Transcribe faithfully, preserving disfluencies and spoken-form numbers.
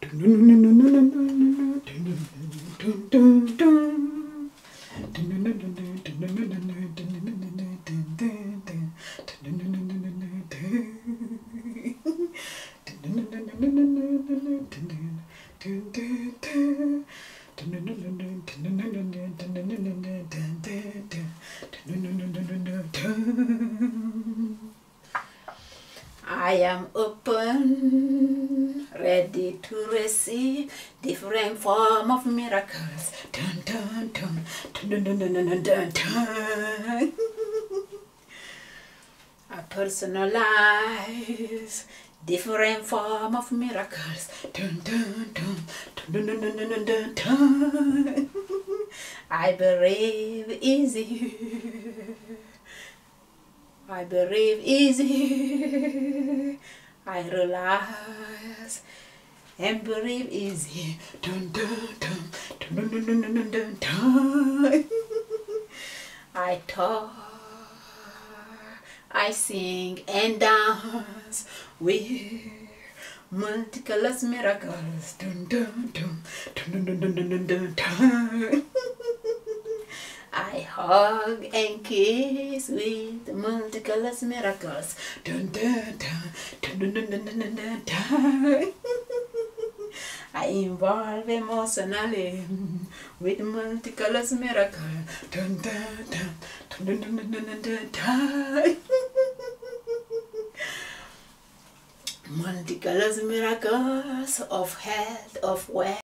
I am open, ready to receive different form of miracles. Dun, dun, dun, dun, dun, dun, dun, dun, dun. I personalize different form of miracles. Dun, dun, dun, dun, dun, dun, dun, dun, dun. I believe easy. I believe easy. I realize and believe easy. Dun, dun, dun, dun, dun, dun, dun, dun, dun. I talk, I sing and dance with multicolors miracles. Dun, dun, dun, dun, dun, dun, dun, dun, dun, dun. I hug and kiss with multicolors miracles. Dun, dun, dun, dun, dun, dun, dun, dun, dun, dun. I involve emotionally with multicolors miracle. Dun, dun, dun, dun, dun, dun, dun, dun, dun, dun. Multicolors miracles of health, of wealth.